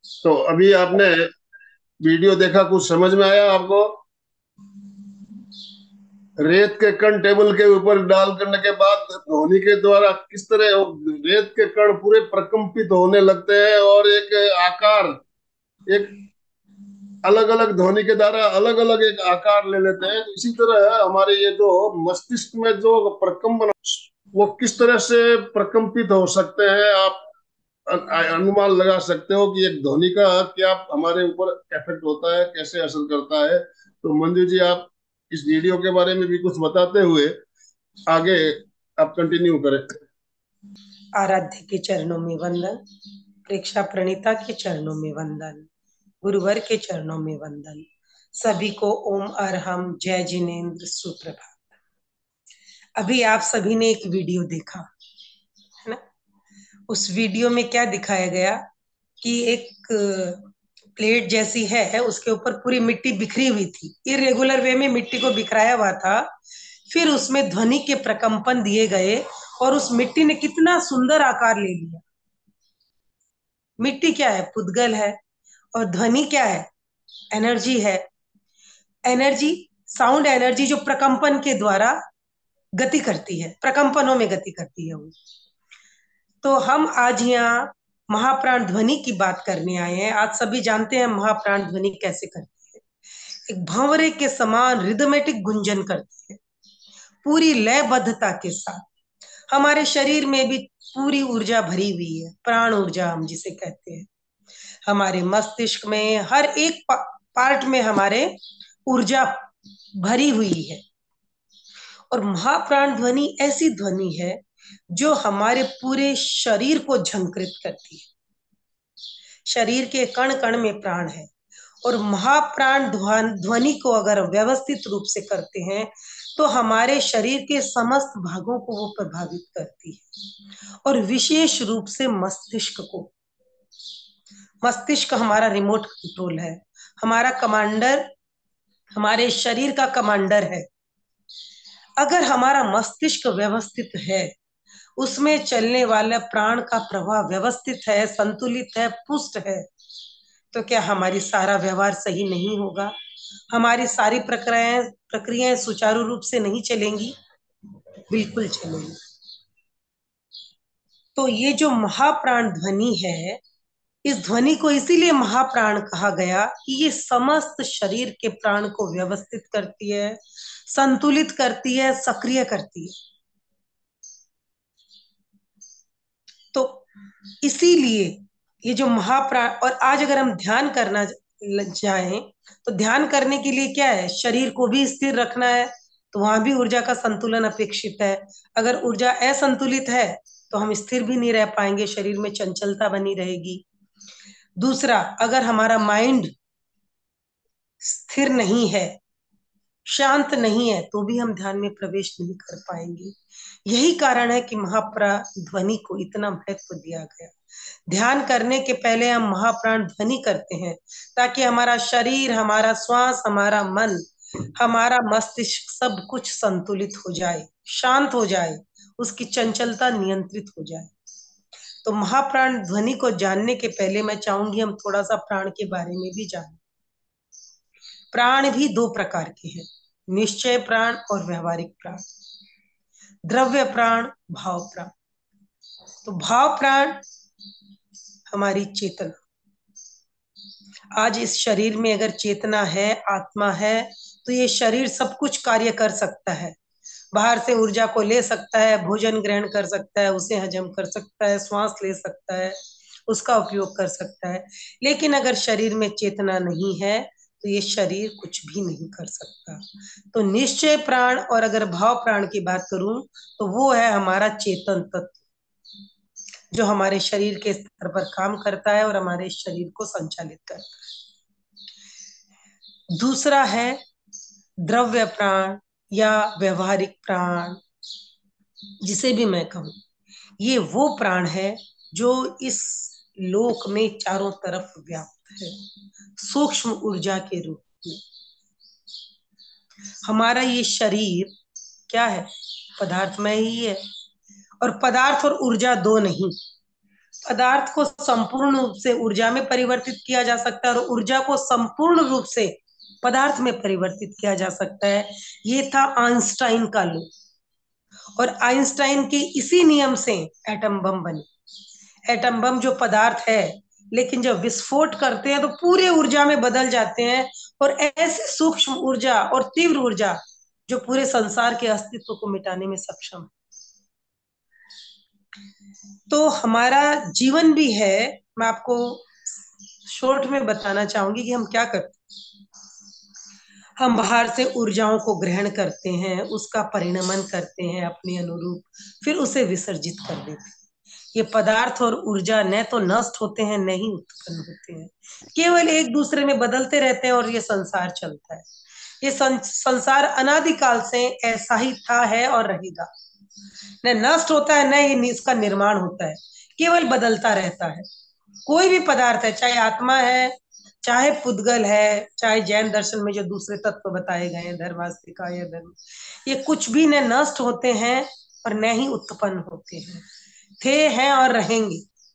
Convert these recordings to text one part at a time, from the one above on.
तो अभी आपने वीडियो देखा, कुछ समझ में आया आपको? रेत के कण टेबल के ऊपर डाल करने के बाद ध्वनि के द्वारा किस तरह रेत के कण पूरे प्रकंपित होने लगते हैं और एक आकार, एक अलग अलग ध्वनि के द्वारा अलग अलग एक आकार ले लेते हैं। तो इसी तरह हमारे ये जो मस्तिष्क में जो प्रकम्पन, वो किस तरह से प्रकम्पित हो सकते हैं, आप अनुमान लगा सकते हो कि एक ध्वनि का क्या हमारे ऊपर इफेक्ट होता है, कैसे असर करता है। तो मंजू जी, आप इस वीडियो के बारे में भी कुछ बताते हुए आगे आप कंटिन्यू करें। आराध्य के चरणों में वंदन, प्रेक्षा प्रणीता के चरणों में वंदन, गुरुवर के चरणों में वंदन। सभी को ओम अरहम जय जिनेन्द्र सुप्रभात। अभी आप सभी ने एक वीडियो देखा है ना। उस वीडियो में क्या दिखाया गया कि एक प्लेट जैसी है, उसके ऊपर पूरी मिट्टी बिखरी हुई थी, इरेगुलर वे में मिट्टी को बिखराया हुआ था। फिर उसमें ध्वनि के प्रकंपन दिए गए और उस मिट्टी ने कितना सुंदर आकार ले लिया। मिट्टी क्या है? पुद्गल है। और ध्वनि क्या है? एनर्जी है। एनर्जी, साउंड एनर्जी जो प्रकंपन के द्वारा गति करती है, प्रकंपनों में गति करती है वो। तो हम आज यहाँ महाप्राण ध्वनि की बात करने आए हैं। आज सभी जानते हैं महाप्राण ध्वनि कैसे करती है। एक भंवरे के समान रिदमेटिक गुंजन करती है, पूरी लयबद्धता के साथ। हमारे शरीर में भी पूरी ऊर्जा भरी हुई है, प्राण ऊर्जा हम जिसे कहते हैं। हमारे मस्तिष्क में हर एक पार्ट में हमारे ऊर्जा भरी हुई है। और महाप्राण ध्वनि ऐसी ध्वनि है जो हमारे पूरे शरीर को झंकृत करती है। शरीर के कण कण में प्राण है। और महाप्राण ध्वनि को अगर व्यवस्थित रूप से करते हैं तो हमारे शरीर के समस्त भागों को वो प्रभावित करती है, और विशेष रूप से मस्तिष्क को। मस्तिष्क हमारा रिमोट कंट्रोल है, हमारा कमांडर, हमारे शरीर का कमांडर है। अगर हमारा मस्तिष्क व्यवस्थित है, उसमें चलने वाला प्राण का प्रवाह व्यवस्थित है, संतुलित है, पुष्ट है, तो क्या हमारी सारा व्यवहार सही नहीं होगा? हमारी सारी प्रक्रियाएं प्रक्रियाएं सुचारू रूप से नहीं चलेंगी? बिल्कुल चलेंगी। तो ये जो महाप्राण ध्वनि है, इस ध्वनि को इसीलिए महाप्राण कहा गया कि ये समस्त शरीर के प्राण को व्यवस्थित करती है, संतुलित करती है, सक्रिय करती है। तो इसीलिए ये जो महाप्राण, और आज अगर हम ध्यान करना जाएं तो ध्यान करने के लिए क्या है? शरीर को भी स्थिर रखना है, तो वहां भी ऊर्जा का संतुलन अपेक्षित है। अगर ऊर्जा असंतुलित है तो हम स्थिर भी नहीं रह पाएंगे, शरीर में चंचलता बनी रहेगी। दूसरा, अगर हमारा माइंड स्थिर नहीं है, शांत नहीं है, तो भी हम ध्यान में प्रवेश नहीं कर पाएंगे। यही कारण है कि महाप्राण ध्वनि को इतना महत्व दिया गया। ध्यान करने के पहले हम महाप्राण ध्वनि करते हैं ताकि हमारा शरीर, हमारा श्वास, हमारा मन, हमारा मस्तिष्क सब कुछ संतुलित हो जाए, शांत हो जाए, उसकी चंचलता नियंत्रित हो जाए। तो महाप्राण ध्वनि को जानने के पहले मैं चाहूंगी हम थोड़ा सा प्राण के बारे में भी जानें। प्राण भी दो प्रकार के हैं, निश्चय प्राण और व्यवहारिक प्राण, द्रव्य प्राण, भाव प्राण। तो भाव प्राण हमारी चेतना। आज इस शरीर में अगर चेतना है, आत्मा है, तो ये शरीर सब कुछ कार्य कर सकता है। बाहर से ऊर्जा को ले सकता है, भोजन ग्रहण कर सकता है, उसे हजम कर सकता है, श्वास ले सकता है, उसका उपयोग कर सकता है। लेकिन अगर शरीर में चेतना नहीं है तो ये शरीर कुछ भी नहीं कर सकता। तो निश्चय प्राण और अगर भाव प्राण की बात करूं तो वो है हमारा चेतन तत्व, जो हमारे शरीर के स्तर पर काम करता है और हमारे शरीर को संचालित करता है। दूसरा है द्रव्य प्राण या व्यवहारिक प्राण, जिसे भी मैं कहूं। ये वो प्राण है जो इस लोक में चारों तरफ व्याप्त है, सूक्ष्म ऊर्जा के रूप में। हमारा ये शरीर क्या है? पदार्थमय ही है। और पदार्थ और ऊर्जा दो नहीं, पदार्थ को संपूर्ण रूप से ऊर्जा में परिवर्तित किया जा सकता है और ऊर्जा को संपूर्ण रूप से पदार्थ में परिवर्तित किया जा सकता है। ये था आइंस्टाइन का लॉ। और आइंस्टाइन के इसी नियम से एटम बम बने। एटम बम जो पदार्थ है, लेकिन जब विस्फोट करते हैं तो पूरे ऊर्जा में बदल जाते हैं, और ऐसे सूक्ष्म ऊर्जा और तीव्र ऊर्जा जो पूरे संसार के अस्तित्व को मिटाने में सक्षम है। तो हमारा जीवन भी है। मैं आपको शॉर्ट में बताना चाहूंगी कि हम क्या करते हैं। हम बाहर से ऊर्जाओं को ग्रहण करते हैं, उसका परिणमन करते हैं अपने अनुरूप, फिर उसे विसर्जित कर देते हैं। ये पदार्थ और ऊर्जा न तो नष्ट होते हैं, न ही उत्पन्न होते हैं, केवल एक दूसरे में बदलते रहते हैं और ये संसार चलता है। ये संसार अनादिकाल से ऐसा ही था, है और रहेगा। न नष्ट होता है, न ही इसका निर्माण होता है, केवल बदलता रहता है। कोई भी पदार्थ है, चाहे आत्मा है, चाहे पुद्गल है, चाहे जैन दर्शन में जो दूसरे तत्व बताए गए हैं, धर्मास्तिका या धर्म, ये कुछ भी न नष्ट होते हैं और न ही उत्पन्न होते हैं। थे, हैं और रहेंगे,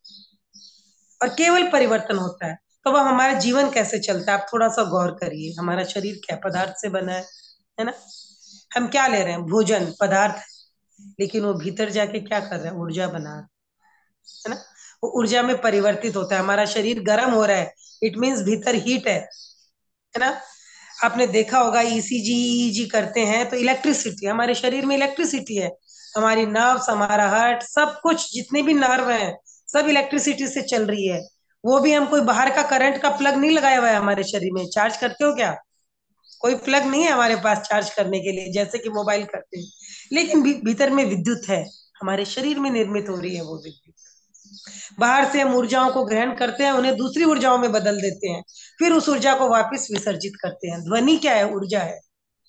और केवल परिवर्तन होता है। तो वह हमारा जीवन कैसे चलता है, आप थोड़ा सा गौर करिए। हमारा शरीर क्या पदार्थ से बना है ना? हम क्या ले रहे हैं? भोजन पदार्थ है, लेकिन वो भीतर जाके क्या कर रहा है? ऊर्जा बना रहा है ना? वो ऊर्जा में परिवर्तित होता है। हमारा शरीर गर्म हो रहा है, इट मीन्स भीतर हीट है ना? आपने देखा होगा ईसीजी ईईजी करते हैं तो इलेक्ट्रिसिटी, हमारे शरीर में इलेक्ट्रिसिटी है। हमारी नर्व्स, हमारा हार्ट, सब कुछ जितने भी नर्व हैं, सब इलेक्ट्रिसिटी से चल रही है। वो भी हम कोई बाहर का करंट का प्लग नहीं लगाया हुआ है हमारे शरीर में। चार्ज करते हो क्या? कोई प्लग नहीं है हमारे पास चार्ज करने के लिए, जैसे कि मोबाइल करते हैं। लेकिन भीतर में विद्युत है, हमारे शरीर में निर्मित हो रही है वो विद्युत। बाहर से हम ऊर्जाओं को ग्रहण करते हैं, उन्हें दूसरी ऊर्जाओं में बदल देते हैं, फिर उस ऊर्जा को वापस विसर्जित करते हैं। ध्वनि क्या है? ऊर्जा है।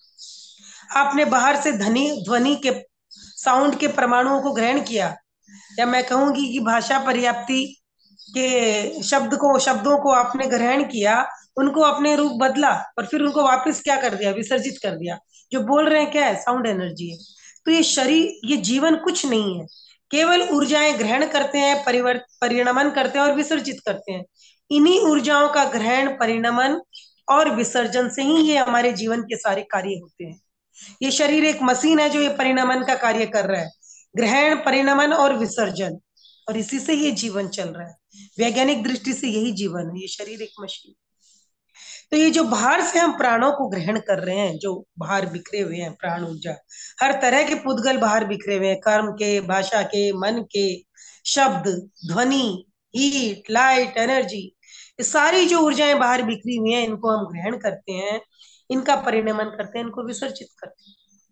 आपने बाहर से ध्वनि के साउंड के परमाणुओं को ग्रहण किया, या मैं कहूंगी कि भाषा पर्याप्ति के शब्दों को आपने ग्रहण किया, उनको अपने रूप बदला और फिर उनको वापस क्या कर दिया? विसर्जित कर दिया। जो बोल रहे हैं क्या है? साउंड एनर्जी है। तो ये शरीर, ये जीवन कुछ नहीं है, केवल ऊर्जाएं ग्रहण करते हैं, परिणमन करते हैं और विसर्जित करते हैं। इन्हीं ऊर्जाओं का ग्रहण, परिणमन और विसर्जन से ही ये हमारे जीवन के सारे कार्य होते हैं। ये शरीर एक मशीन है जो ये परिणमन का कार्य कर रहा है, ग्रहण, परिणमन और विसर्जन, और इसी से ये जीवन चल रहा है। वैज्ञानिक दृष्टि से यही जीवन है, ये शरीर एक मशीन। तो ये जो बाहर से हम प्राणों को ग्रहण कर रहे हैं, जो बाहर बिखरे हुए हैं प्राण ऊर्जा, हर तरह के पुद्गल बाहर बिखरे हुए हैं, कर्म के, भाषा के, मन के, शब्द, ध्वनि, हीट, लाइट, एनर्जी, ये सारी जो ऊर्जाएं बाहर बिखरी हुई हैं, इनको हम ग्रहण करते हैं, इनका परिणमन करते हैं, इनको विसर्जित करते हैं।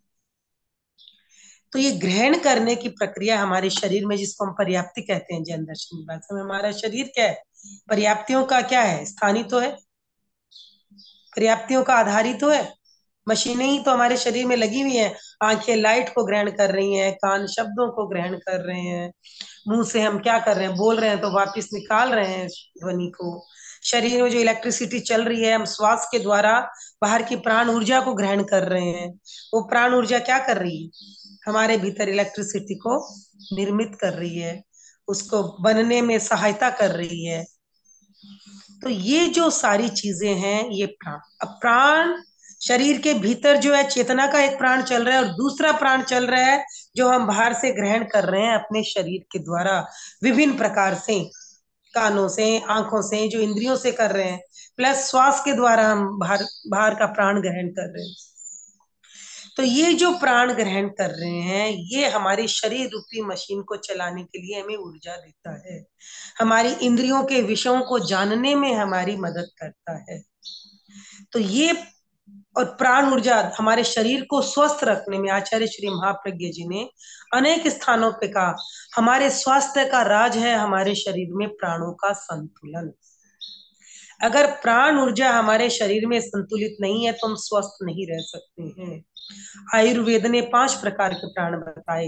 तो ये ग्रहण करने की प्रक्रिया हमारे शरीर में, जिसको हम पर्याप्ति कहते हैं जैन दर्शन की भाषा में, हमारा शरीर क्या है? पर्याप्तियों का क्या है? स्थानीय तो है, पर्याप्तियों का आधार ही तो है। मशीनें ही तो हमारे शरीर में लगी हुई हैं। आंखें लाइट को ग्रहण कर रही हैं, कान शब्दों को ग्रहण कर रहे हैं, मुंह से हम क्या कर रहे हैं? बोल रहे हैं तो वापस निकाल रहे हैं ध्वनि को। शरीर में जो इलेक्ट्रिसिटी चल रही है, हम श्वास के द्वारा बाहर की प्राण ऊर्जा को ग्रहण कर रहे हैं। वो प्राण ऊर्जा क्या कर रही है? हमारे भीतर इलेक्ट्रिसिटी को निर्मित कर रही है, उसको बनने में सहायता कर रही है। तो ये जो सारी चीजें हैं, ये प्राण। अब प्राण, शरीर के भीतर जो है चेतना का एक प्राण चल रहा है और दूसरा प्राण चल रहा है जो हम बाहर से ग्रहण कर रहे हैं अपने शरीर के द्वारा, विभिन्न प्रकार से, कानों से, आंखों से, जो इंद्रियों से कर रहे हैं, प्लस श्वास के द्वारा हम बाहर बाहर का प्राण ग्रहण कर रहे हैं। तो ये जो प्राण ग्रहण कर रहे हैं, ये हमारी शरीर रूपी मशीन को चलाने के लिए हमें ऊर्जा देता है, हमारी इंद्रियों के विषयों को जानने में हमारी मदद करता है। तो ये, और प्राण ऊर्जा हमारे शरीर को स्वस्थ रखने में, आचार्य श्री महाप्रज्ञ जी ने अनेक स्थानों पे कहा, हमारे स्वास्थ्य का राज है हमारे शरीर में प्राणों का संतुलन। अगर प्राण ऊर्जा हमारे शरीर में संतुलित नहीं है तो हम स्वस्थ नहीं रह सकते हैं। आयुर्वेद ने 5 प्रकार के प्राण बताए: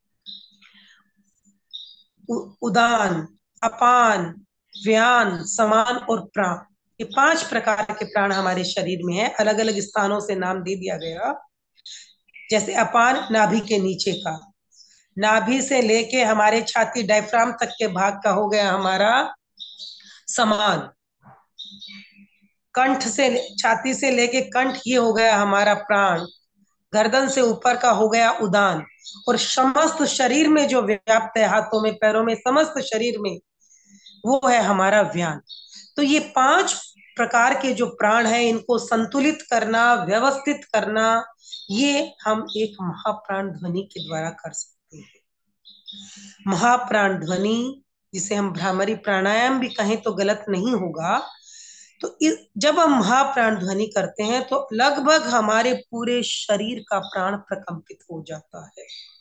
उदान, अपान, व्यान, समान और प्राण। ये 5 प्रकार के प्राण हमारे शरीर में है, अलग अलग स्थानों से नाम दे दिया गया। जैसे अपान, नाभि के नीचे का, नाभि से लेके हमारे छाती डायफ्राम तक के भाग का हो गया हमारा समान। कंठ से, छाती से लेके कंठ, ये हो गया हमारा प्राण। गर्दन से ऊपर का हो गया उदान। और समस्त शरीर में जो व्याप्त है, हाथों में, पैरों में, समस्त शरीर में, वो है हमारा व्यान। तो ये 5 प्रकार के जो प्राण है, इनको संतुलित करना, व्यवस्थित करना, ये हम एक महाप्राण ध्वनि के द्वारा कर सकते हैं। महाप्राण ध्वनि, जिसे हम भ्रामरी प्राणायाम भी कहें तो गलत नहीं होगा। तो जब हम महाप्राण ध्वनि करते हैं तो लगभग हमारे पूरे शरीर का प्राण प्रकंपित हो जाता है।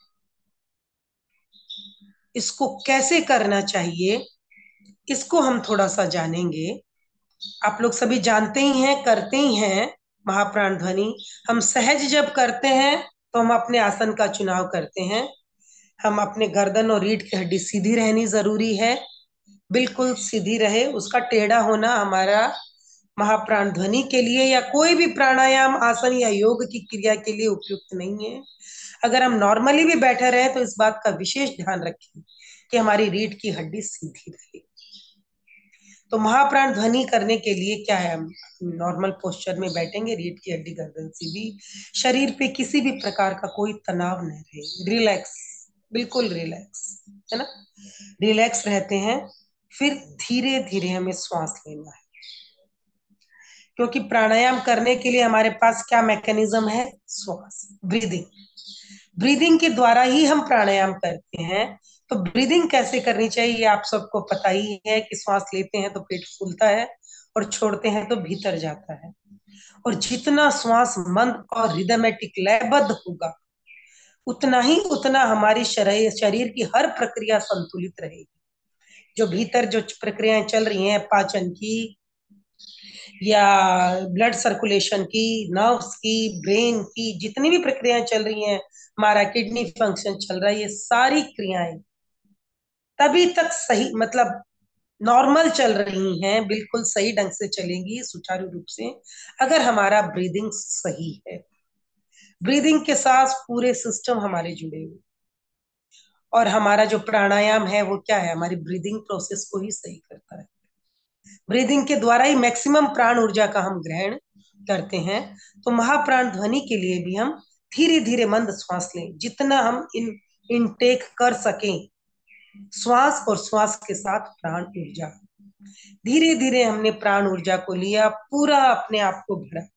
इसको कैसे करना चाहिए, इसको हम थोड़ा सा जानेंगे। आप लोग सभी जानते ही हैं, करते ही हैं महाप्राण ध्वनि। हम सहज जब करते हैं तो हम अपने आसन का चुनाव करते हैं। हम अपने गर्दन और रीढ़ की हड्डी सीधी रहनी जरूरी है, बिल्कुल सीधी रहे। उसका टेढ़ा होना हमारा महाप्राण ध्वनि के लिए या कोई भी प्राणायाम, आसन या योग की क्रिया के लिए उपयुक्त नहीं है। अगर हम नॉर्मली भी बैठे रहे तो इस बात का विशेष ध्यान रखें कि हमारी रीढ़ की हड्डी सीधी रहे। तो महाप्राण ध्वनि करने के लिए क्या है, हम नॉर्मल पोस्चर में बैठेंगे, रीढ़ की हड्डी गर्दन सीधी, शरीर पे किसी भी प्रकार का कोई तनाव नहीं रहे, रिलैक्स, बिल्कुल रिलैक्स, है ना, रिलैक्स रहते हैं। फिर धीरे धीरे हमें श्वास लेना है, क्योंकि प्राणायाम करने के लिए हमारे पास क्या मैकेनिज्म है, श्वास, ब्रीदिंग। ब्रीदिंग के द्वारा ही हम प्राणायाम करते हैं। तो ब्रीदिंग कैसे करनी चाहिए, आप सबको पता ही है कि श्वास लेते हैं तो पेट फूलता है और छोड़ते हैं तो भीतर जाता है। और जितना श्वास मंद और रिदमेटिक, लयबद्ध होगा, उतना ही उतना हमारी शरीर की हर प्रक्रिया संतुलित रहेगी। जो भीतर जो प्रक्रियाएं चल रही हैं, पाचन की या ब्लड सर्कुलेशन की, नर्व्स की, ब्रेन की, जितनी भी प्रक्रियाएं चल रही हैं, हमारा किडनी फंक्शन चल रहा है, ये सारी क्रियाएं तभी तक सही, मतलब नॉर्मल चल रही हैं, बिल्कुल सही ढंग से चलेंगी सुचारू रूप से, अगर हमारा ब्रीदिंग सही है। ब्रीदिंग के साथ पूरे सिस्टम हमारे जुड़े हुए, और हमारा जो प्राणायाम है वो क्या है, हमारी ब्रीदिंग प्रोसेस को ही सही करता है। ब्रीदिंग के द्वारा ही मैक्सिमम प्राण ऊर्जा का हम ग्रहण करते हैं। तो महाप्राण ध्वनि के लिए भी हम धीरे धीरे मंद श्वास लें, जितना हम इनटेक कर सकें, श्वास और श्वास के साथ प्राण ऊर्जा। धीरे धीरे हमने प्राण ऊर्जा को लिया, पूरा अपने आप को भरा,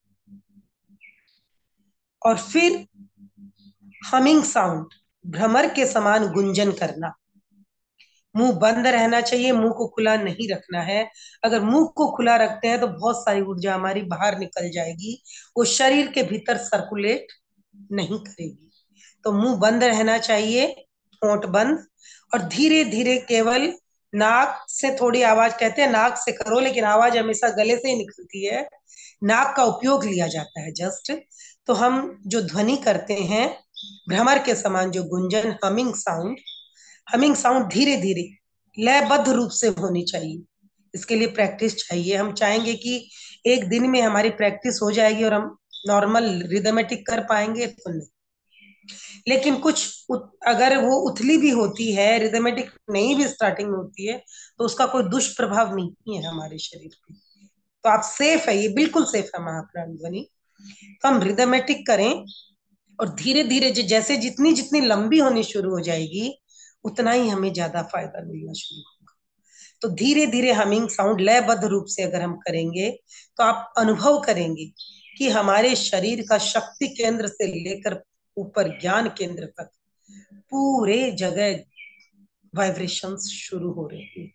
और फिर हमिंग साउंड, भ्रमर के समान गुंजन करना। मुंह बंद रहना चाहिए, मुंह को खुला नहीं रखना है। अगर मुंह को खुला रखते हैं तो बहुत सारी ऊर्जा हमारी बाहर निकल जाएगी, वो शरीर के भीतर सर्कुलेट नहीं करेगी। तो मुंह बंद रहना चाहिए, होंठ बंद, और धीरे धीरे केवल नाक से थोड़ी आवाज, कहते हैं नाक से करो, लेकिन आवाज हमेशा गले से ही निकलती है, नाक का उपयोग लिया जाता है जस्ट। तो हम जो ध्वनि करते हैं भ्रमर के समान, जो गुंजन, हमिंग साउंड, हमिंग साउंड धीरे धीरे लयबद्ध रूप से होनी चाहिए। इसके लिए प्रैक्टिस चाहिए। हम चाहेंगे कि एक दिन में हमारी प्रैक्टिस हो जाएगी और हम नॉर्मल रिदमेटिक कर पाएंगे, तो नहीं। लेकिन अगर वो उथली भी होती है, रिदमेटिक नहीं भी स्टार्टिंग में होती है, तो उसका कोई दुष्प्रभाव नहीं है हमारे शरीर पे। तो आप सेफ है, ये बिल्कुल सेफ है महाप्राण ध्वनि। तो हम रिदमेटिक करें, और धीरे धीरे जैसे जितनी जितनी लंबी होनी शुरू हो जाएगी, उतना ही हमें ज्यादा फायदा मिलना शुरू होगा। तो धीरे धीरे हमिंग साउंड लयबद्ध रूप से अगर हम करेंगे तो आप अनुभव करेंगे कि हमारे शरीर का शक्ति केंद्र से लेकर ऊपर ज्ञान केंद्र तक पूरे जगह वाइब्रेशंस शुरू हो रहे हैं।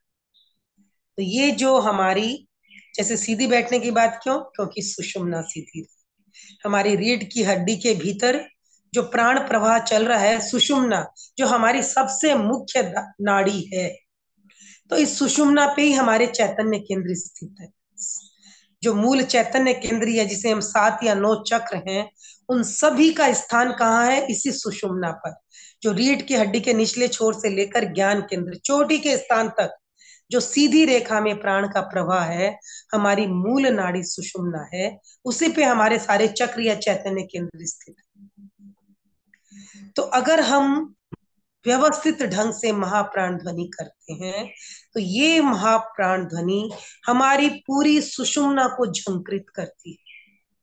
तो ये जो हमारी, जैसे सीधी बैठने की बात क्यों, क्योंकि सुषुम्ना सीधी, हमारी रीढ़ की हड्डी के भीतर जो प्राण प्रवाह चल रहा है, सुषुम्ना जो हमारी सबसे मुख्य नाड़ी है, तो इस सुषुम्ना पे ही हमारे चैतन्य केंद्र स्थित है। जो मूल चैतन्य केंद्र है, जिसे हम 7 या 9 चक्र हैं, उन सभी का स्थान कहाँ है, इसी सुषुम्ना पर। जो रीढ़ की हड्डी के निचले छोर से लेकर ज्ञान केंद्र चोटी के स्थान तक जो सीधी रेखा में प्राण का प्रवाह है, हमारी मूल नाड़ी सुषुम्ना है। उसी पे हमारे सारे चक्र या चैतन्य केंद्र स्थित है। तो अगर हम व्यवस्थित ढंग से महाप्राण ध्वनि करते हैं, तो ये महाप्राण ध्वनि हमारी पूरी सुषुम्ना को झंकृत करती है।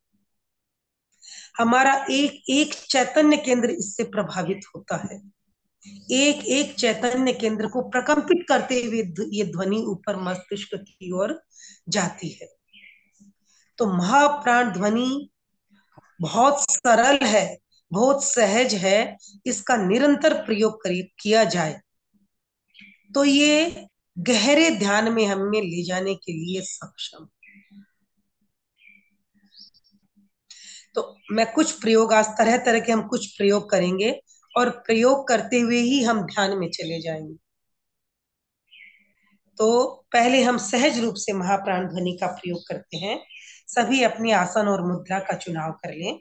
हमारा एक एक चैतन्य केंद्र इससे प्रभावित होता है। एक एक चैतन्य केंद्र को प्रकंपित करते हुए ये ध्वनि ऊपर मस्तिष्क की ओर जाती है। तो महाप्राण ध्वनि बहुत सरल है, बहुत सहज है। इसका निरंतर प्रयोग किया जाए तो ये गहरे ध्यान में हमें ले जाने के लिए सक्षम। तो मैं कुछ प्रयोग, आज तरह तरह के हम कुछ प्रयोग करेंगे और प्रयोग करते हुए ही हम ध्यान में चले जाएंगे। तो पहले हम सहज रूप से महाप्राण ध्वनि का प्रयोग करते हैं। सभी अपने आसन और मुद्रा का चुनाव कर लें।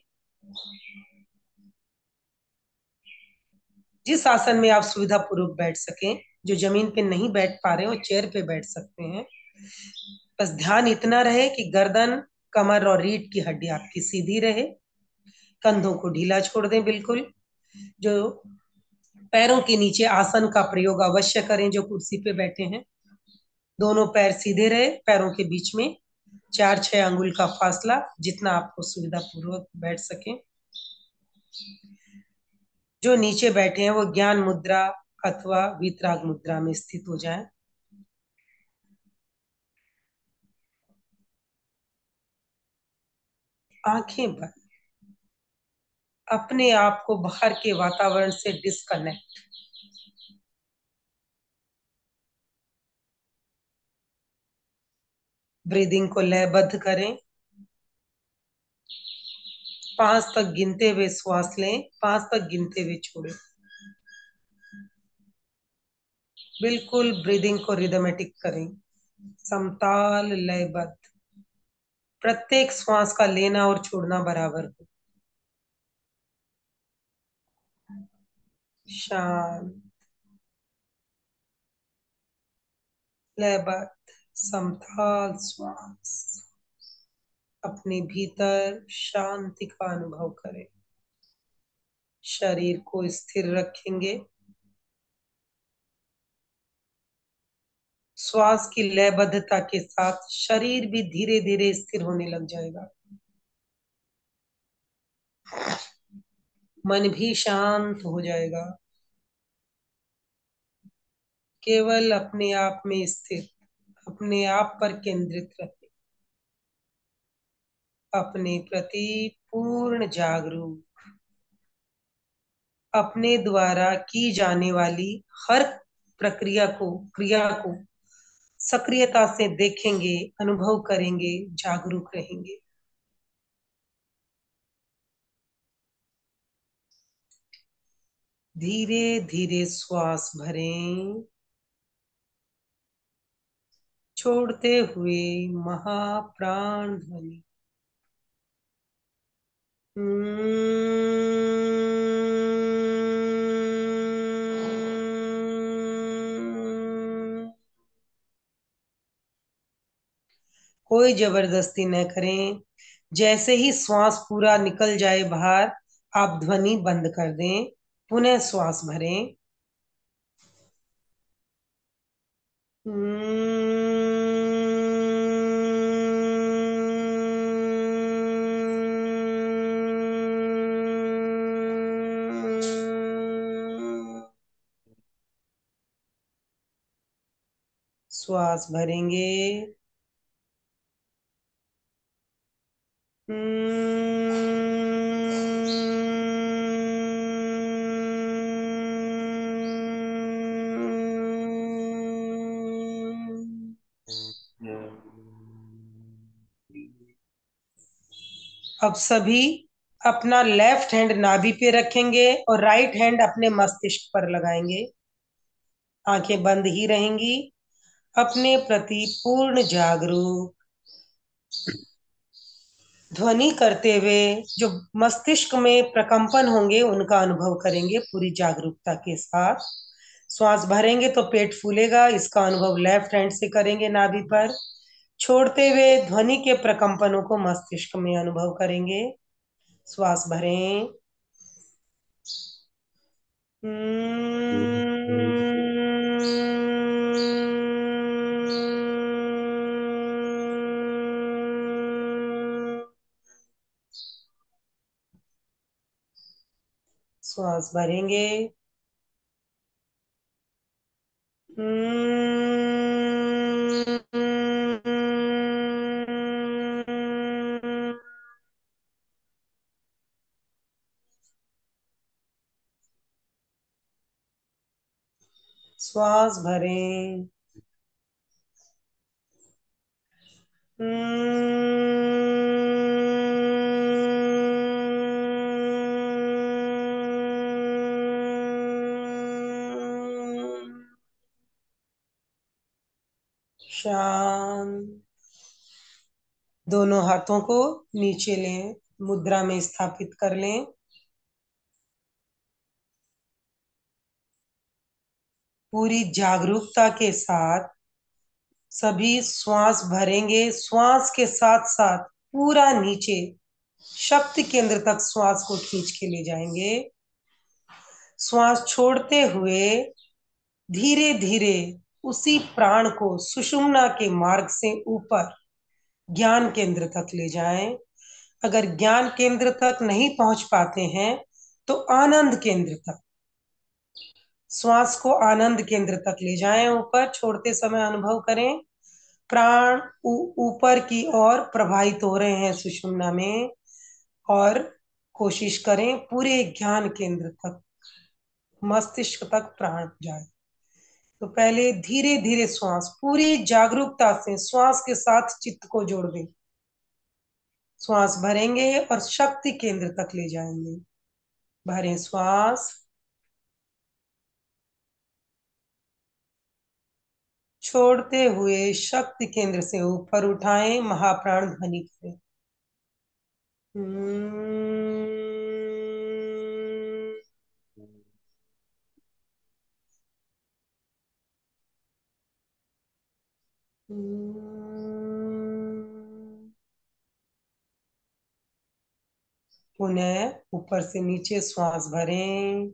जिस आसन में आप सुविधा पूर्वक बैठ सकें, जो जमीन पे नहीं बैठ पा रहे हो चेयर पे बैठ सकते हैं। बस ध्यान इतना रहे कि गर्दन, कमर और रीढ़ की हड्डी आपकी सीधी रहे, कंधों को ढीला छोड़ दें बिल्कुल। जो पैरों के नीचे आसन का प्रयोग अवश्य करें जो कुर्सी पे बैठे हैं। दोनों पैर सीधे रहे, पैरों के बीच में 4-6 अंगुल का फासला, जितना आपको सुविधा पूर्वक बैठ सके। जो नीचे बैठे हैं वो ज्ञान मुद्रा अथवा वीतराग मुद्रा में स्थित हो जाएं। आंखें बंद, अपने आप को बाहर के वातावरण से डिस्कनेक्ट। ब्रीदिंग को लयबद्ध करें। 5 तक गिनते हुए श्वास लें, 5 तक गिनते हुए छोड़ें। बिल्कुल ब्रीदिंग को रिदमेटिक करें, समताल लयबद्ध। प्रत्येक श्वास का लेना और छोड़ना बराबर हो। शांत, लयबद्ध, समताल श्वास। अपने भीतर शांति का अनुभव करें। शरीर को स्थिर रखेंगे। श्वास की लयबद्धता के साथ शरीर भी धीरे धीरे स्थिर होने लग जाएगा। मन भी शांत हो जाएगा। केवल अपने आप में स्थिर, अपने आप पर केंद्रित रहे, अपने प्रति पूर्ण जागरूक। अपने द्वारा की जाने वाली हर क्रिया को सक्रियता से देखेंगे, अनुभव करेंगे, जागरूक रहेंगे। धीरे धीरे श्वास भरें, छोड़ते हुए महाप्राण ध्वनि। कोई जबरदस्ती न करें। जैसे ही श्वास पूरा निकल जाए बाहर, आप ध्वनि बंद कर दें, पुनः श्वास भरें। श्वास भरेंगे। अब सभी अपना लेफ्ट हैंड नाभि पे रखेंगे और राइट हैंड अपने मस्तिष्क पर लगाएंगे। आंखें बंद ही रहेंगी, अपने प्रति पूर्ण जागरूक। ध्वनि करते हुए जो मस्तिष्क में प्रकंपन होंगे उनका अनुभव करेंगे पूरी जागरूकता के साथ। श्वास भरेंगे तो पेट फूलेगा, इसका अनुभव लेफ्ट हैंड से करेंगे नाभि पर। छोड़ते हुए ध्वनि के प्रकंपनों को मस्तिष्क में अनुभव करेंगे। श्वास भरें। श्वास भरेंगे। श्वास भरें। शांत। दोनों हाथों को नीचे लें, मुद्रा में स्थापित कर लें। पूरी जागरूकता के साथ सभी श्वास भरेंगे। श्वास के साथ साथ पूरा नीचे शक्ति केंद्र तक श्वास को खींच के ले जाएंगे। श्वास छोड़ते हुए धीरे धीरे उसी प्राण को सुषुम्ना के मार्ग से ऊपर ज्ञान केंद्र तक ले जाएं। अगर ज्ञान केंद्र तक नहीं पहुंच पाते हैं तो आनंद केंद्र तक, श्वास को आनंद केंद्र तक ले जाएं। ऊपर छोड़ते समय अनुभव करें प्राण ऊपर की ओर प्रवाहित हो रहे हैं सुषुम्ना में, और कोशिश करें पूरे ज्ञान केंद्र तक, मस्तिष्क तक प्राण जाए। तो पहले धीरे धीरे श्वास पूरी जागरूकता से श्वास के साथ चित्त को जोड़ दें। श्वास भरेंगे और शक्ति केंद्र तक ले जाएंगे। भरें श्वास। छोड़ते हुए शक्ति केंद्र से ऊपर उठाएं, महाप्राण ध्वनि करें। पुनः ऊपर से नीचे श्वास भरें।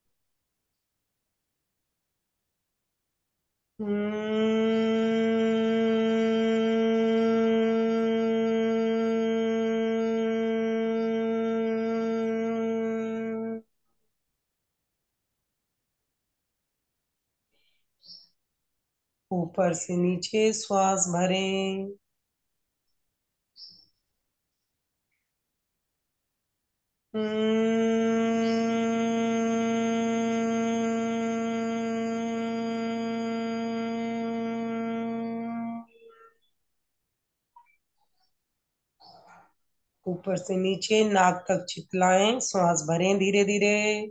ऊपर से नीचे श्वास भरें। ऊपर से नीचे नाक तक चितलाएं, श्वास भरें धीरे धीरे।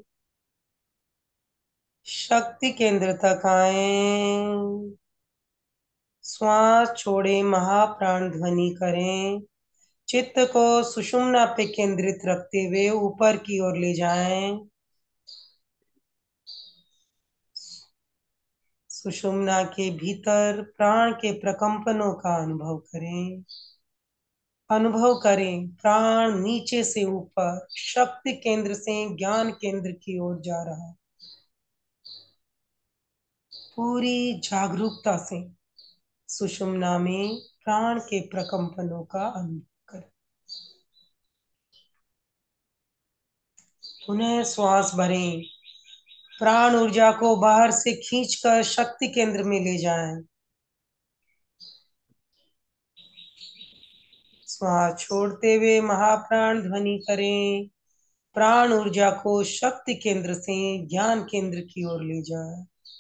शक्ति केंद्र तक आए। श्वास छोड़े, महाप्राण ध्वनि करें। चित्त को सुषुम्ना पे केंद्रित रखते हुए ऊपर की ओर ले जाएं। सुषुम्ना के भीतर प्राण के प्रकंपनों का अनुभव करें। अनुभव करें प्राण नीचे से ऊपर शक्ति केंद्र से ज्ञान केंद्र की ओर जा रहा है। पूरी जागरूकता से सुषुम्ना में प्राण के प्रकंपनों का अनुभव करें। पुनः श्वास भरें। प्राण ऊर्जा को बाहर से खींचकर शक्ति केंद्र में ले जाएं। श्वास छोड़ते हुए महाप्राण ध्वनि करें। प्राण ऊर्जा को शक्ति केंद्र से ज्ञान केंद्र की ओर ले जाएं।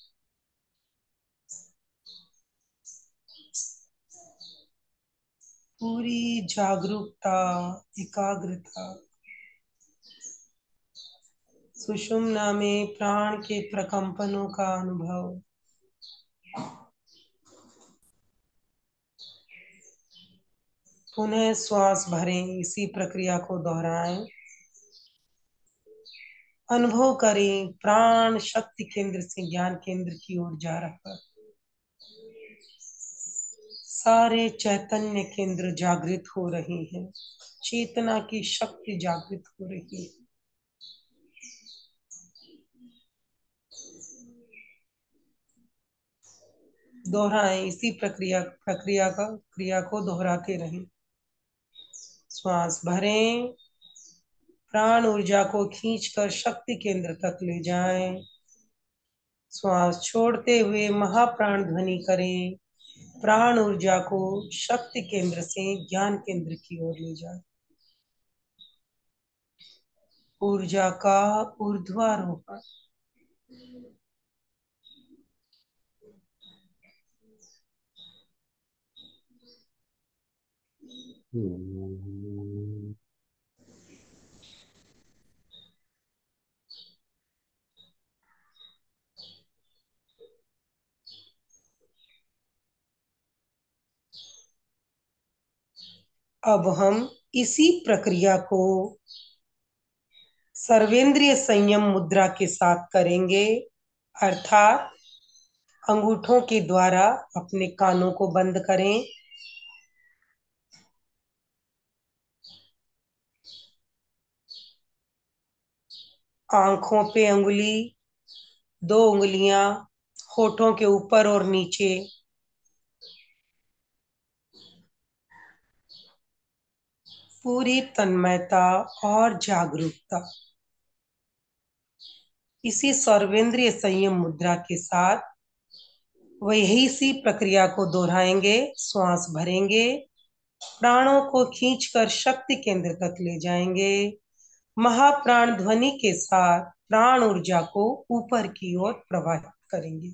पूरी जागरूकता, एकाग्रता। सुषुम्ना में प्राण के प्रकंपनों का अनुभव। पुनः श्वास भरें, इसी प्रक्रिया को दोहराएं। अनुभव करें प्राण शक्ति केंद्र से ज्ञान केंद्र की ओर जा रहा है। सारे चैतन्य केंद्र जागृत हो रहे हैं। चेतना की शक्ति जागृत हो रही है। दोहराएं, इसी क्रिया को दोहराते रहें। श्वास भरें। प्राण ऊर्जा को खींचकर शक्ति केंद्र तक ले जाएं। श्वास छोड़ते हुए महाप्राण ध्वनि करें। प्राण ऊर्जा को शक्ति केंद्र से ज्ञान केंद्र की ओर ले जाएं। ऊर्जा का ऊर्ध्वारोहण। अब हम इसी प्रक्रिया को सर्वेंद्रिय संयम मुद्रा के साथ करेंगे, अर्थात अंगूठों के द्वारा अपने कानों को बंद करें। आंखों पे अंगुली, 2 उंगलियां होठों के ऊपर और नीचे। पूरी तन्मयता और जागरूकता। इसी सर्वेंद्रिय संयम मुद्रा के साथ वही सी प्रक्रिया को दोहराएंगे। श्वास भरेंगे, प्राणों को खींचकर शक्ति केंद्र तक ले जाएंगे। महाप्राण ध्वनि के साथ प्राण ऊर्जा को ऊपर की ओर प्रवाहित करेंगे।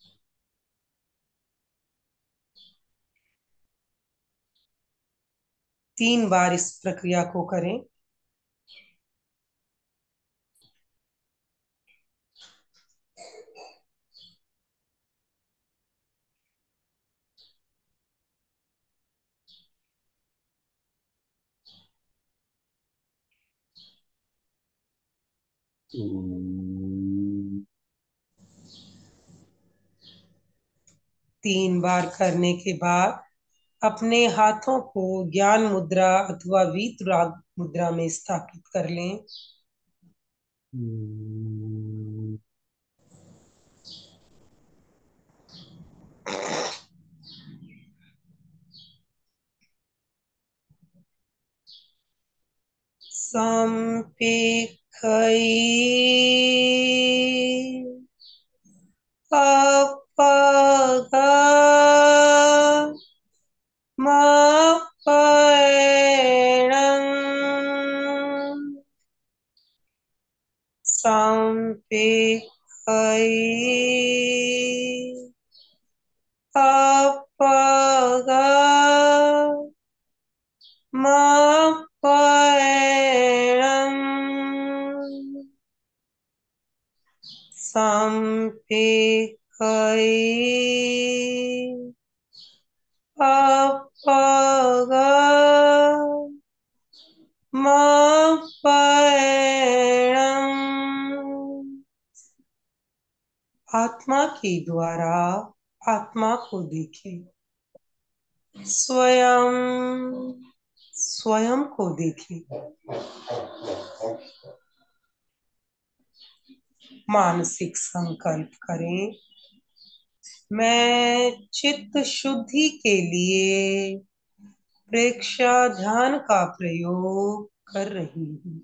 तीन बार इस प्रक्रिया को करें। तीन बार करने के बाद अपने हाथों को ज्ञान मुद्रा अथवा वीतराग मुद्रा में स्थापित कर लें। संपेखई अपगा मपैणं संपेखई अपगा मपैणं संपेखई अपगा मपैणं। आत्मा के द्वारा आत्मा को देखें। स्वयं स्वयं को देखें। मानसिक संकल्प करें, मैं चित्त शुद्धि के लिए प्रेक्षा ध्यान का प्रयोग कर रही हूँ।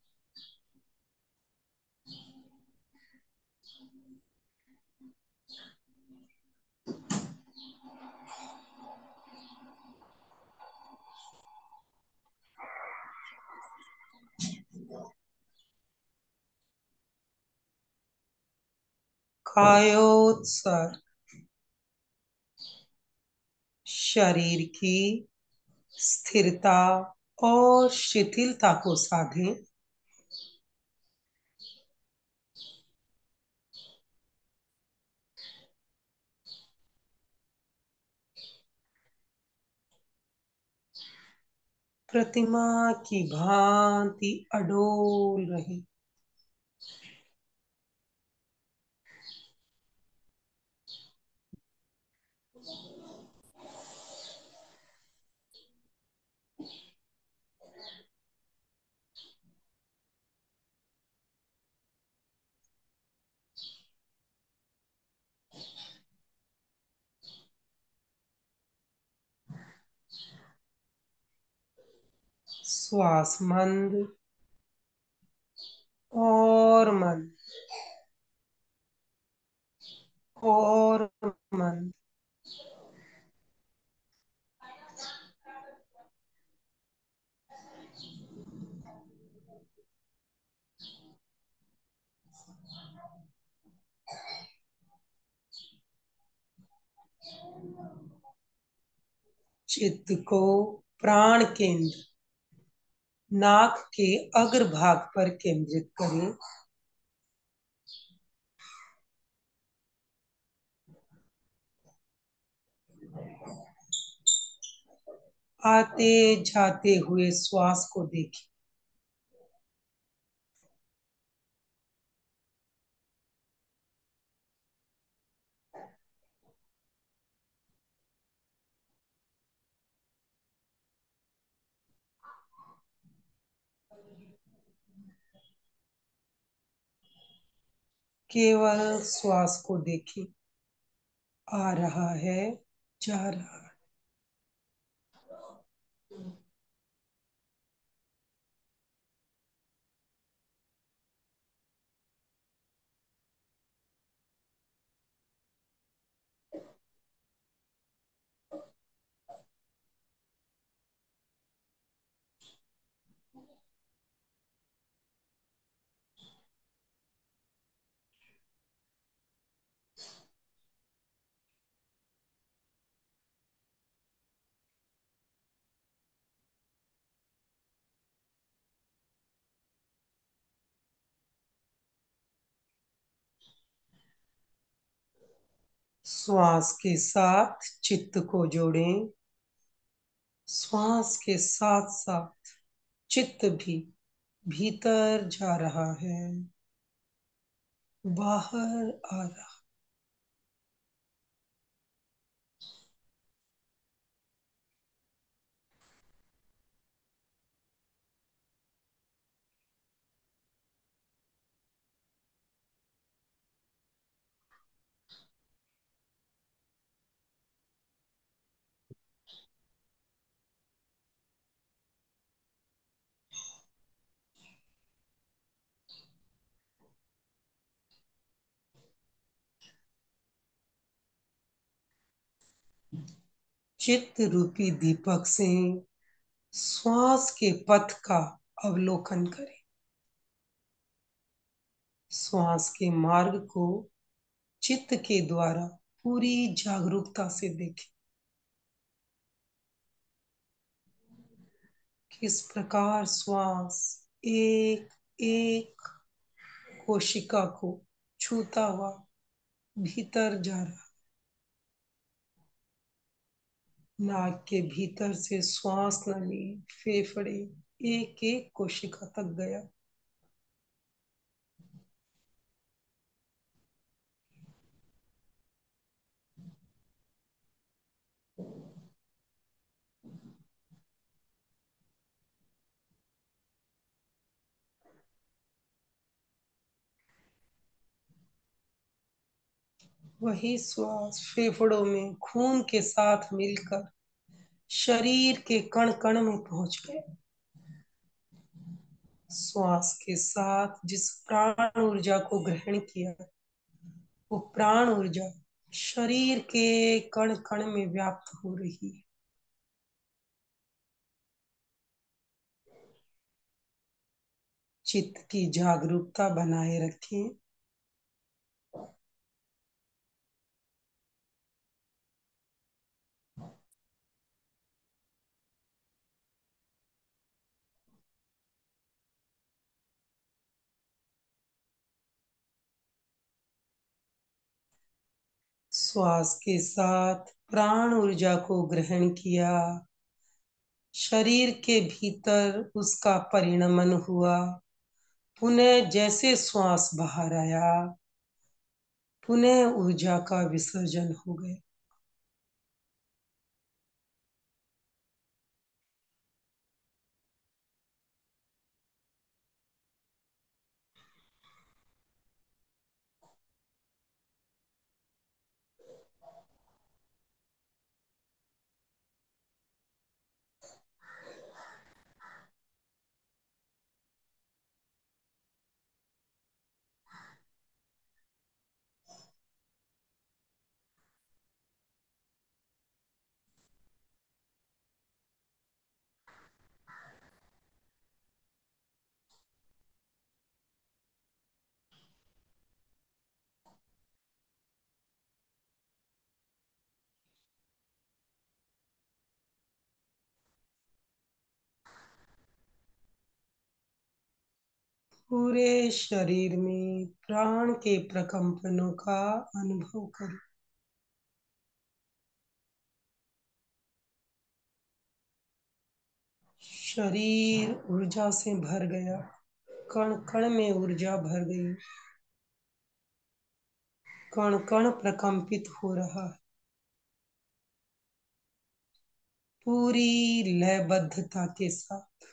कायोत्सर्ग। शरीर की स्थिरता और शिथिलता को साधें। प्रतिमा की भांति अडोल रही। श्वास मंद और मन, और मन। चित्त को प्राण केंद्र नाक के अग्रभाग पर केंद्रित करें। आते जाते हुए श्वास को देखें। केवल श्वास को देखें, आ रहा है, जा रहा है। श्वास के साथ चित्त को जोड़ें। श्वास के साथ साथ चित्त भी भीतर जा रहा है, बाहर आ रहा। चित्त रूपी दीपक से श्वास के पथ का अवलोकन करें। श्वास के मार्ग को चित्त के द्वारा पूरी जागरूकता से देखें। किस प्रकार श्वास एक एक कोशिका को छूता हुआ भीतर जा रहा। नाक के भीतर से श्वास नली फेफड़े एक एक कोशिका तक गया। वही श्वास फेफड़ों में खून के साथ मिलकर शरीर के कण कण में पहुंच गए। श्वास के साथ जिस प्राण ऊर्जा को ग्रहण किया, वो प्राण ऊर्जा शरीर के कण कण में व्याप्त हो रही है। चित्त की जागरूकता बनाए रखें। श्वास के साथ प्राण ऊर्जा को ग्रहण किया, शरीर के भीतर उसका परिणमन हुआ। पुनः जैसे श्वास बाहर आया, पुनः ऊर्जा का विसर्जन हो गया। पूरे शरीर में प्राण के प्रकंपनों का अनुभव करो। शरीर ऊर्जा से भर गया, कण कण में ऊर्जा भर गई, कण कण प्रकंपित हो रहा है, पूरी लयबद्धता के साथ।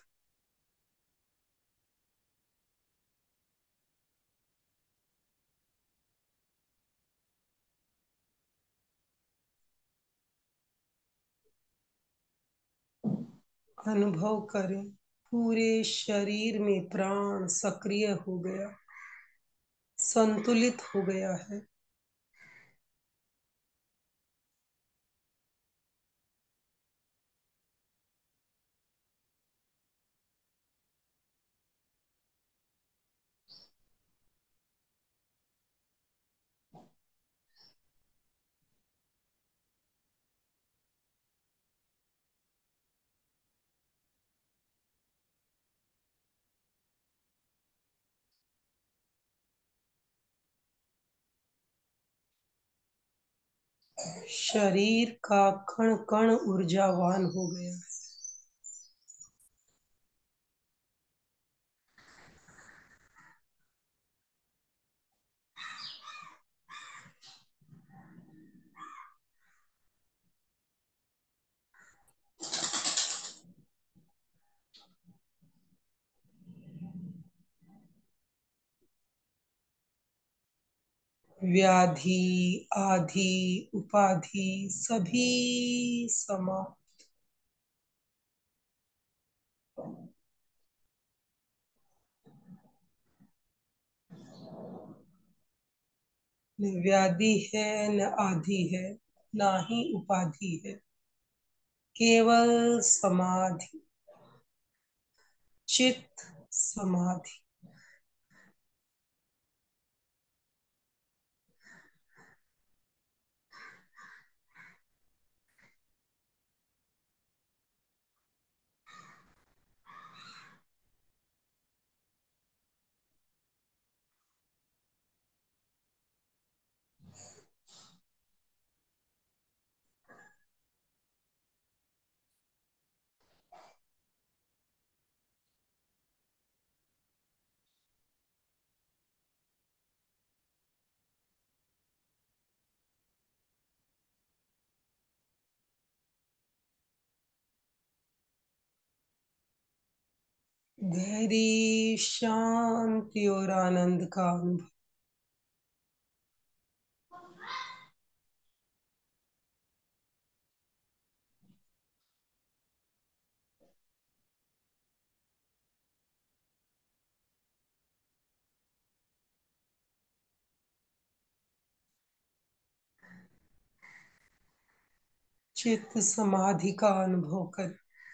अनुभव करें, पूरे शरीर में प्राण सक्रिय हो गया, संतुलित हो गया है। शरीर का कण कण ऊर्जावान हो गया। व्याधि, आधि, उपाधि सभी समाप्त। न व्याधि है, न आधि है, ना ही उपाधि है, केवल समाधि, चित्त समाधि। गहरी शांति और आनंद का अनुभव। चित्त समाधि का अनुभव कर।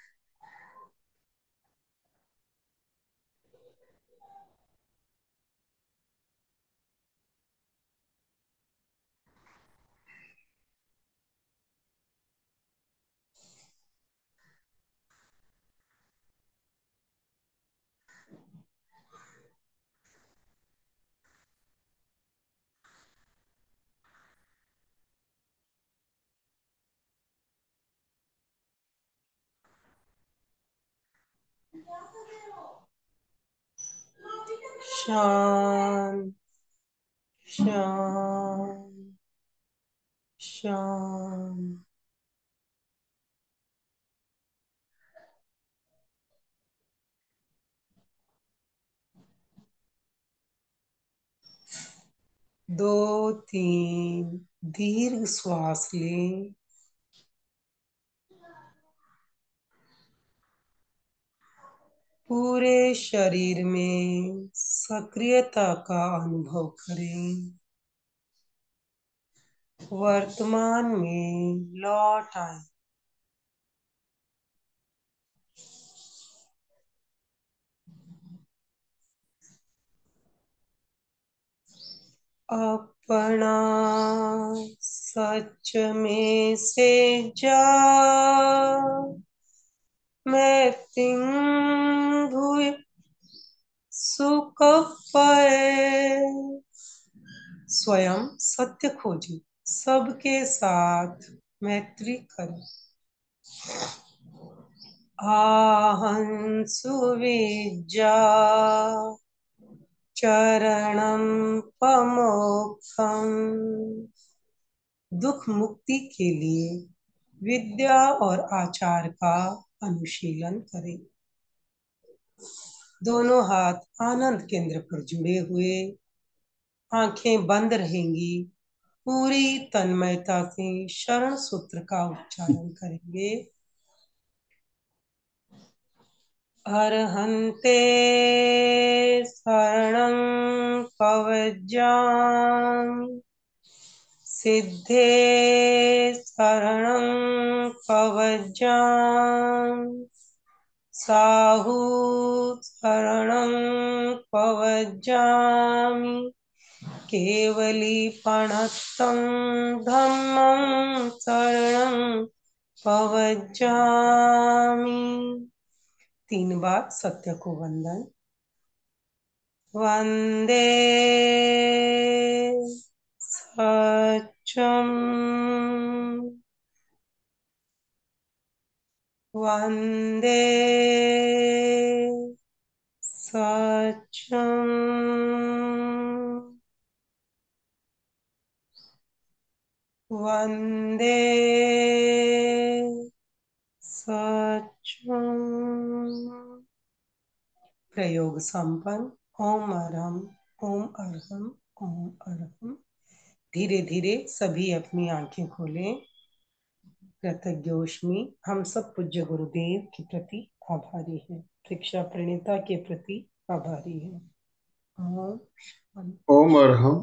शांत, शांत, शांत। दो तीन दीर्घ श्वास लें। पूरे शरीर में सक्रियता का अनुभव करें। वर्तमान में लौट आए। अपना सच में से जा, मैं तिंग हुए सुख पाए। स्वयं सत्य खोजे, सबके साथ मैत्री करे। आहं सुविज्जा चरणं पमोक्षम। दुख मुक्ति के लिए विद्या और आचार का अनुशीलन करें। दोनों हाथ आनंद केंद्र पर जुड़े हुए, आंखें बंद रहेंगी। पूरी तन्मयता से शरण सूत्र का उच्चारण करेंगे। अर्हन्ते शरणं कवचामि। सिद्धे शरणं कवचामि। साहु शरणं कवचामि। केवलीपणतं धम्मं शरणं कवचामि। 3 बार सत्य को वंदन। वंदे सत्यम। वंदे सत्यम। वंदे सत्यम। प्रयोग संपन्न। ओम अरहम, ओम अरहम, ओम अरहम। धीरे धीरे सभी अपनी आंखें खोलें। कृतज्ञोष्मि, हम सब पूज्य गुरुदेव के प्रति आभारी हैं, शिक्षा प्रणेता के प्रति आभारी हैं। ओम शांति। ओम अरहम,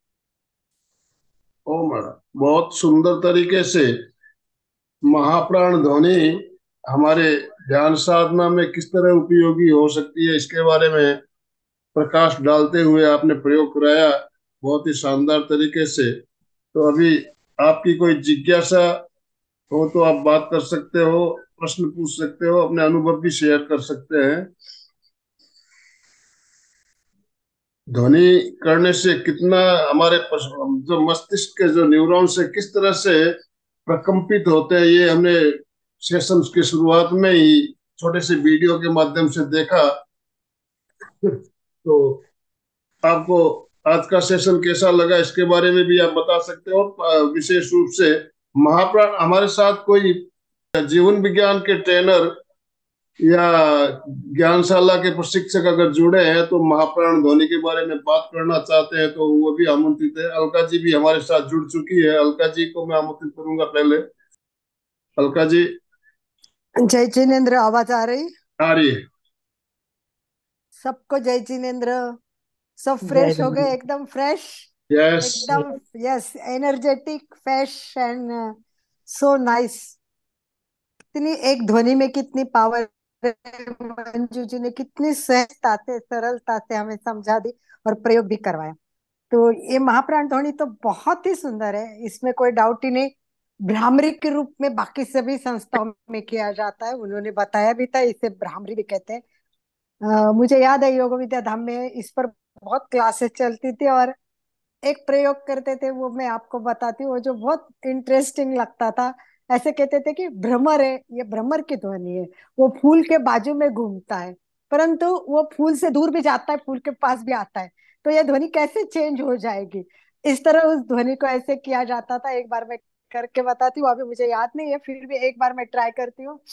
ओम अरहम। बहुत सुंदर तरीके से महाप्राण ध्वनि हमारे ध्यान साधना में किस तरह उपयोगी हो सकती है, इसके बारे में प्रकाश डालते हुए आपने प्रयोग कराया, बहुत ही शानदार तरीके से। तो अभी आपकी कोई जिज्ञासा हो तो आप बात कर सकते हो, प्रश्न पूछ सकते हो, अपने अनुभव भी शेयर कर सकते हैं। ध्वनि करने से कितना हमारे जो मस्तिष्क के जो न्यूरॉन्स है किस तरह से प्रकम्पित होते हैं, ये हमने सेशन की शुरुआत में ही छोटे से वीडियो के माध्यम से देखा। तो आपको आज का सेशन कैसा लगा, इसके बारे में भी आप बता सकते हो। विशेष रूप से महाप्राण हमारे साथ कोई जीवन विज्ञान के ट्रेनर या ज्ञानशाला के प्रशिक्षक अगर जुड़े हैं तो महाप्राण ध्वनि के बारे में बात करना चाहते हैं तो वो भी आमंत्रित है। अलका जी भी हमारे साथ जुड़ चुकी है, अलका जी को मैं आमंत्रित करूंगा पहले। अलका जी। जय जिनेन्द्र, आवाज आ रही? आ रही है। सबको जय जिनेन्द्र। सब जय फ्रेश हो गए, गुरुदेव। एकदम फ्रेश, यस। एकदम yes, energetic, fresh and so nice. कितनी एक ध्वनि में कितनी पावर है। मंजू जी ने कितनी सहजता से, सरलता से हमें समझा दी और प्रयोग भी करवाया। तो ये महाप्राण ध्वनि तो बहुत ही सुंदर है, इसमें कोई डाउट ही नहीं। भ्रामरी के रूप में बाकी सभी संस्थाओं में किया जाता है, उन्होंने बताया भी था, इसे भ्रामरी भी कहते हैं। मुझे याद है योग विद्या धाम में इस पर बहुत क्लासेस चलती थी और एक प्रयोग करते थे, वो मैं आपको बताती हूँ, वो जो बहुत इंटरेस्टिंग लगता था। ऐसे कहते थे कि भ्रमर है, ये भ्रमर की ध्वनि है, वो फूल के बाजू में घूमता है, परंतु वो फूल से दूर भी जाता है, फूल के पास भी आता है, तो ये ध्वनि कैसे चेंज हो जाएगी। इस तरह उस ध्वनि को ऐसे किया जाता था। एक बार मैं करके बताती हूँ, अभी मुझे याद नहीं है, फिर भी एक बार मैं ट्राई करती हूँ।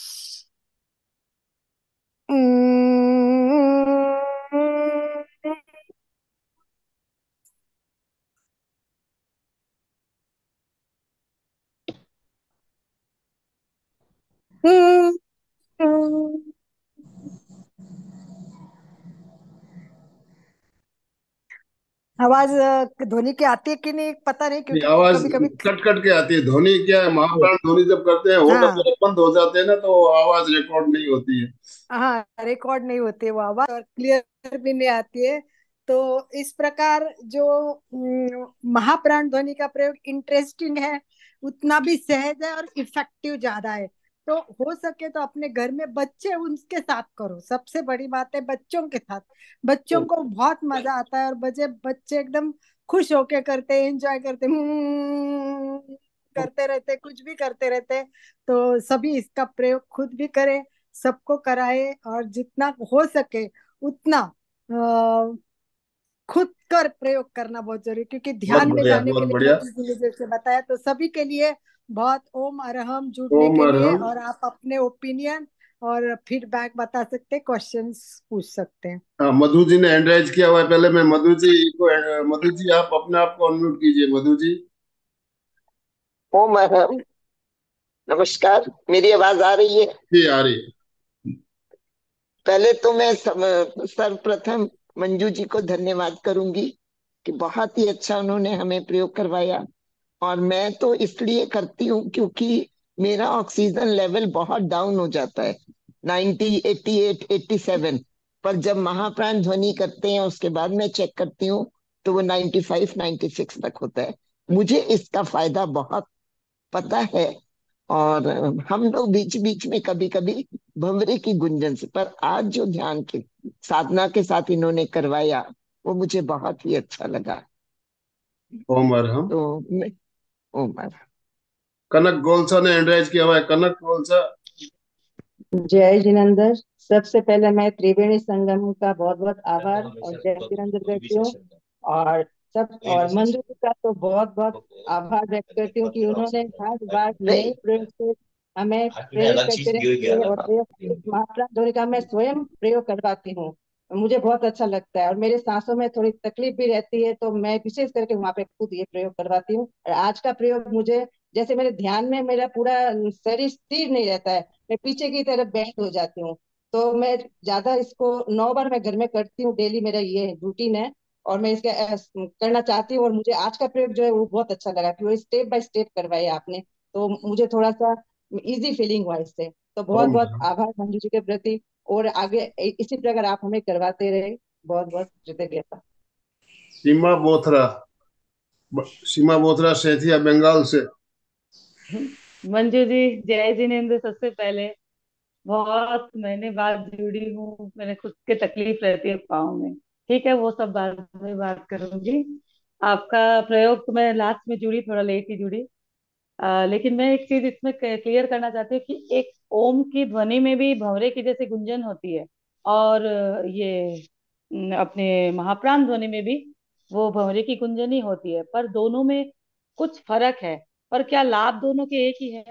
आवाज ध्वनि की आती है कि नहीं पता नहीं, नहीं, क्योंकि आवाज कभी कभी कट कट के आती है। ध्वनि क्या है, महाप्राण ध्वनि जब करते हैं होठ हाँ अगर बंद हो जाते हैं ना तो आवाज रिकॉर्ड नहीं होती है। हाँ, रिकॉर्ड नहीं होती है वो आवाज और क्लियर भी नहीं आती है। तो इस प्रकार जो महाप्राण ध्वनि का प्रयोग इंटरेस्टिंग है, उतना भी सहज है और इफेक्टिव ज्यादा है। तो हो सके तो अपने घर में बच्चे उनके साथ करो, सबसे बड़ी बात है बच्चों के साथ। बच्चों को बहुत मजा आता है और बच्चे बच्चे एकदम खुश होके करते, एंजॉय करते, करते रहते, कुछ भी करते रहते। तो सभी इसका प्रयोग खुद भी करें, सबको कराए, और जितना हो सके उतना खुद कर प्रयोग करना बहुत जरूरी है, क्योंकि बहुत ध्यान में बढ़िया, जाने के बहुत लिए बढ़िया। मंजू जी ने जैसे बताया, तो सभी के लिए बहुत ओम अरहम जुड़ने ओम के लिए। अरहम। और आप अपने ओपिनियन और फीडबैक बता सकते हैं, क्वेश्चंस पूछ सकते हैं। हाँ, मधु जी ने हैंड राइज किया हुआ है। पहले मैं मधु जी को, मधु जी आप अपने आप को अनम्यूट कीजिए, मधु जी। ओम अहम। नमस्कार, मेरी आवाज आ रही है? जी आ रही है। पहले तो मैं सर्वप्रथम मंजू जी को धन्यवाद करूंगी कि बहुत ही अच्छा उन्होंने हमें प्रयोग करवाया। और मैं तो इसलिए करती हूँ क्योंकि मेरा ऑक्सीजन लेवल बहुत डाउन हो जाता है, 90, 88, 87। पर जब महाप्राण ध्वनि करते हैं उसके बाद मैं चेक करती हूँ तो वो 95, 96 तक होता है। मुझे इसका फायदा बहुत पता है। और हम लोग बीच बीच में कभी कभी भंवरे की गुंजन से, पर आज जो ध्यान के साधना के साथ इन्होंने करवाया वो मुझे बहुत ही अच्छा लगा। ओम अरहम। तो मैं उमर। कनक गोलसा ने हैंड राइज किया हुआ है, कनक गोलसा। जय जिनेंद्र। सबसे पहले मैं त्रिवेणी संगम का बहुत बहुत आभार और जय जिनेंद्र करती हूँ। और और मंजू जी का तो बहुत बहुत आभार व्यक्त करती हूँ कि उन्होंने हर बार नए नहीं, प्रयोग से हमें प्रेरित करते रहती है। और प्रयोग महाप्राण ध्वनि का मैं स्वयं प्रयोग करवाती हूँ, मुझे बहुत अच्छा लगता है। और मेरे सांसों में थोड़ी तकलीफ भी रहती है, तो मैं विशेष करके वहां पे खुद ये प्रयोग करवाती हूँ। और आज का प्रयोग मुझे, जैसे मेरे ध्यान में मेरा पूरा शरीर स्थिर नहीं रहता है, मैं पीछे की तरफ बेंड हो जाती हूँ। तो मैं ज्यादा इसको 9 बार मैं घर में करती हूँ, डेली मेरा ये रूटीन है। और मैं इसका करना चाहती हूँ। और मुझे आज का प्रयोग जो है वो बहुत अच्छा लगा कि वो स्टेप बाय स्टेप करवाया आपने, तो मुझे थोड़ा सा इजी फीलिंग हुआ इससे। तो बहुत ओम बहुत अरहम। आभार मंजू जी के प्रति। और आगे इसी प्रकार आप हमें करवाते रहे। बहुत बहुत कृतज्ञता। सीमा बोथरा, सीमा बोथरा सेठिया बंगाल से। मंजू जी, जय जिनेंद्र। सबसे पहले बहुत महीने बाद जुड़ी हूँ, मैंने खुद के तकलीफ रहती है पाँव में। ठीक है, वो सब बाद में बात करूंगी। आपका प्रयोग तो मैं लास्ट में जुड़ी, थोड़ा लेट ही जुड़ी। लेकिन मैं एक चीज इसमें क्लियर करना चाहती हूँ कि एक ओम की ध्वनि में भी भंवरे की जैसी गुंजन होती है। और ये अपने महाप्राण ध्वनि में भी वो भंवरे की गुंजन ही होती है, पर दोनों में कुछ फर्क है। पर क्या लाभ दोनों के एक ही है?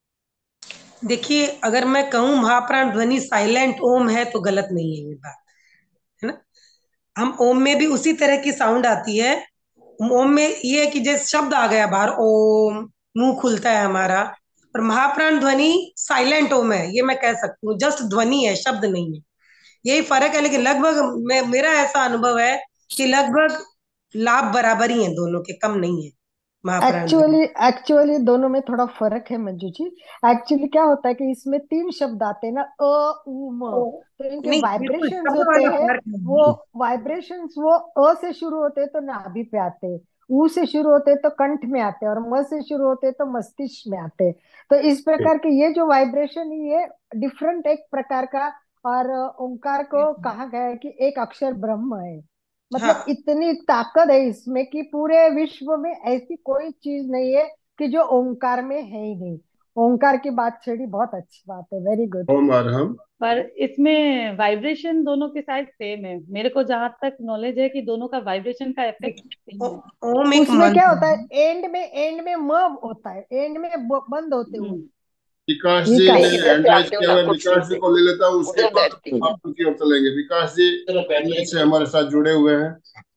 देखिए, अगर मैं कहूँ महाप्राण ध्वनि साइलेंट ओम है तो गलत नहीं है ये बात, है ना। हम ओम में भी उसी तरह की साउंड आती है। ओम में ये है कि जैसे शब्द आ गया बाहर, ओम, मुंह खुलता है हमारा। और महाप्राण ध्वनि साइलेंट ओम है, ये मैं कह सकती हूँ, जस्ट ध्वनि है, शब्द नहीं है। यही फर्क है, लेकिन लगभग मेरा ऐसा अनुभव है कि लगभग लाभ बराबर ही है दोनों के, कम नहीं है महाप्राण ध्वनि। एक्चुअली एक्चुअली दोनों में थोड़ा फर्क है मंजू जी। एक्चुअली क्या होता है कि इसमें तीन शब्द आते हैं ना, अ उ म। तो इनके नहीं, बिल्कुल वाइब्रेशंस शब्द होते वाला हैं, फर्क वो नहीं है। वाइब्रेशंस वो अ से शुरू होते हैं तो नाभि पे आते हैं, ऊ से शुरू होते हैं तो कंठ में आते हैं, और म से शुरू होते हैं तो मस्तिष्क में आते हैं। तो इस प्रकार के ये जो वाइब्रेशन, ये डिफरेंट एक प्रकार का। और ओंकार को कहा गया है कि एक अक्षर ब्रह्म है। मतलब हाँ, इतनी ताकत है इसमें कि पूरे विश्व में ऐसी कोई चीज नहीं है कि जो ओंकार में है ही नहीं। ओंकार की बात छेड़ी, बहुत अच्छी बात है, वेरी गुड। ओम अरहम। पर इसमें वाइब्रेशन दोनों के साइड सेम है, मेरे को जहां तक नॉलेज है कि दोनों का वाइब्रेशन का इफेक्ट देखिए, सेम है। ओम एक उसमें क्या मंत्र होता है, है। एंड में म होता है, एंड में बंद होते हुए। हम्म। विकास ये जी का ने नहीं, इधर हैंड से राइज आती हूँ किया ना हुआ है, कुर्सी विकास जी से, को ले लेता हूँ, उसके उधर बाद बैठती हूँ। आपकी ओर चलेंगे। विकास जी पहले से हमारे साथ जुड़े हुए हैं।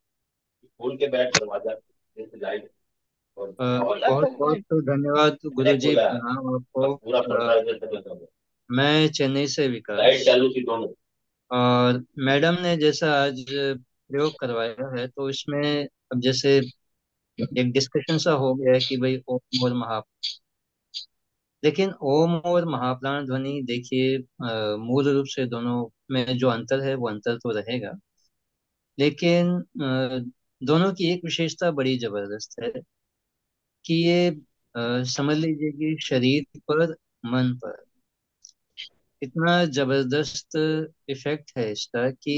बोला बहुत तो बहुत मैं। तो धन्यवाद गुरु जी, प्रणाम आपको। मैं चेन्नई से विकास। और मैडम ने जैसा आज प्रयोग करवाया है, तो इसमें अब जैसे एक डिस्कशन सा हो गया है कि भाई ओम और महा, लेकिन ओम और महाप्राण ध्वनि देखिए, मूल रूप से दोनों में जो अंतर है वो अंतर तो रहेगा, लेकिन दोनों की एक विशेषता बड़ी जबरदस्त है कि ये समझ लीजिए कि शरीर पर, मन पर इतना जबरदस्त इफेक्ट है इसका कि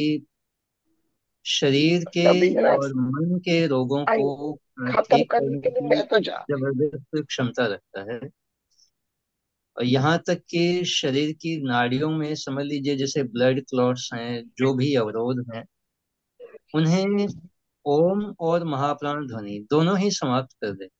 शरीर के और मन के रोगों को खत्म ठीक करने करने के लिए की मैं तो जा जबरदस्त क्षमता रखता है। और यहाँ तक कि शरीर की नाड़ियों में समझ लीजिए जैसे ब्लड क्लॉट्स हैं, जो भी अवरोध हैं, उन्हें ओम और महाप्राण ध्वनि दोनों ही समाप्त कर दे।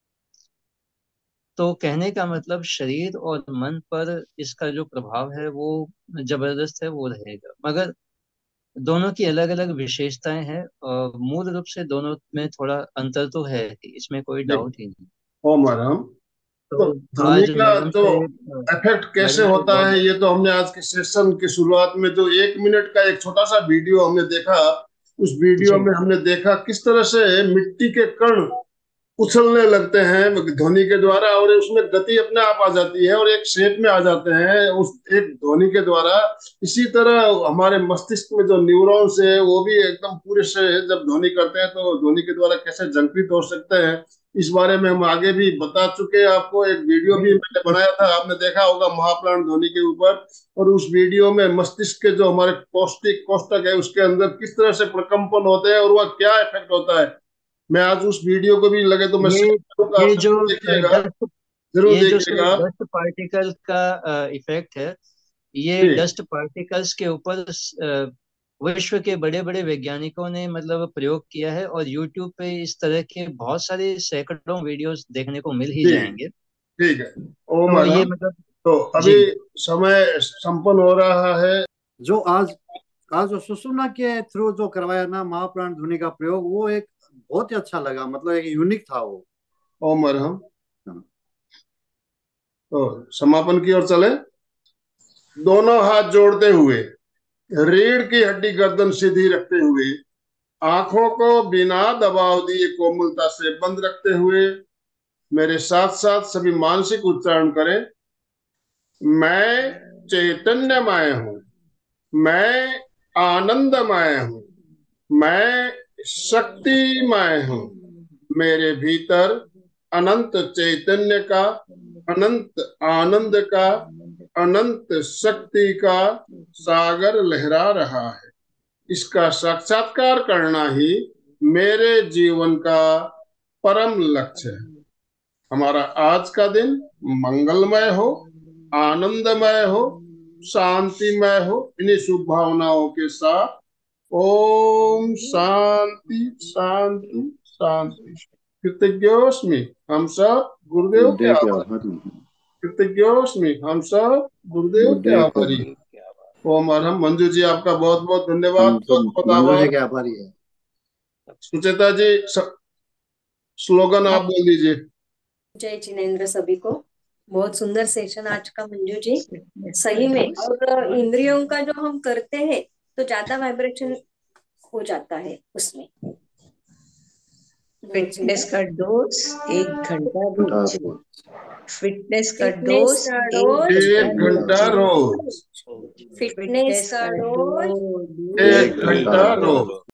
तो कहने का मतलब शरीर और मन पर इसका जो प्रभाव है वो जबरदस्त है, वो रहेगा। मगर दोनों की अलग अलग विशेषताएं हैं और मूल रूप से दोनों में थोड़ा अंतर तो है ही, इसमें कोई जी। डाउट ही नहीं। ओ मैडम, तो तो ध्वनि आज का जो अ, इफेक्ट कैसे मैडम से होता बहुत है, ये तो हमने आज के सेशन की शुरुआत में जो 1 मिनट का एक छोटा सा वीडियो हमने देखा, उस वीडियो जी में हमने देखा किस तरह से मिट्टी के कण उछलने लगते हैं ध्वनि के द्वारा, और उसमें गति अपने आप आ जाती है और एक शेप में आ जाते हैं उस एक ध्वनि के द्वारा। इसी तरह हमारे मस्तिष्क में जो न्यूरॉन्स है वो भी एकदम पूरे से जब ध्वनि करते हैं तो ध्वनि के द्वारा कैसे जागृत हो सकते हैं, इस बारे में हम आगे भी बता चुके हैं आपको। एक वीडियो भी मैंने बनाया था, आपने देखा होगा, महाप्राण ध्वनि के ऊपर। और उस वीडियो में मस्तिष्क के जो हमारे पौष्टिक कोष्ठक है उसके अंदर किस तरह से प्रकम्पन होते हैं और वह क्या इफेक्ट होता है, मैं आज उस वीडियो को भी लगे तो मैं ये शेयर करूंगा, आप ये जो जरूर देखिएगा, डस्ट जरूर ये जो देखिएगा। डस्ट पार्टिकल का इफेक्ट है, ये जी डस्ट पार्टिकल्स के ऊपर विश्व के बड़े बड़े वैज्ञानिकों ने मतलब प्रयोग किया है। और यूट्यूब पे इस तरह के बहुत सारे सैकड़ों वीडियोस देखने को मिल ही जी, जाएंगे। ठीक है। ओ तो ये मैडम, मतलब तो अभी जी समय संपन्न हो रहा है। जो आज आज जो सुषुम्ना के थ्रू जो करवाया ना महाप्राण ध्वनि का प्रयोग, वो एक बहुत ही अच्छा लगा, मतलब एक यूनिक था वो। ओ मैडम, तो समापन की ओर चले। दोनों हाथ जोड़ते हुए, रीढ़ की हड्डी गर्दन सीधी रखते हुए, आंखों को बिना दबाव दिए कोमलता से बंद रखते हुए मेरे साथ साथ सभी मानसिक उच्चारण करें। मैं चैतन्यमय हूँ, मैं आनंदमय हूँ, मैं शक्तिमय हूँ। मेरे भीतर अनंत चैतन्य का, अनंत आनंद का, अनंत शक्ति का सागर लहरा रहा है। इसका साक्षात्कार करना ही मेरे जीवन का परम लक्ष्य है। हमारा आज का दिन मंगलमय हो, आनंदमय हो, शांतिमय हो। इन्हीं शुभ भावनाओं के साथ ओम शांति शांति शांति। कृतज्ञोस्मि हम सब गुरुदेव के आभारी। कृतज्ञोस्मि हम सब गुरुदेव के आभारी। ओम अरहम। मंजू जी आपका बहुत बहुत धन्यवाद, बहुत बहुत मंजू जी आभार। के आभारी है। सुचेता जी स्लोगन आप बोल दीजिए। जय जिनेन्द्र सभी को। बहुत सुंदर सेशन आज का मंजू जी, सही में। और इंद्रियों का जो हम करते हैं तो ज्यादा वाइब्रेशन हो जाता है उसमें। फिटनेस का डोज 1 घंटा रोज। फिटनेस का फिटनेस डोज का 1 डोज एक घंटा रोज। फिटनेस का डोज 1 घंटा रोज।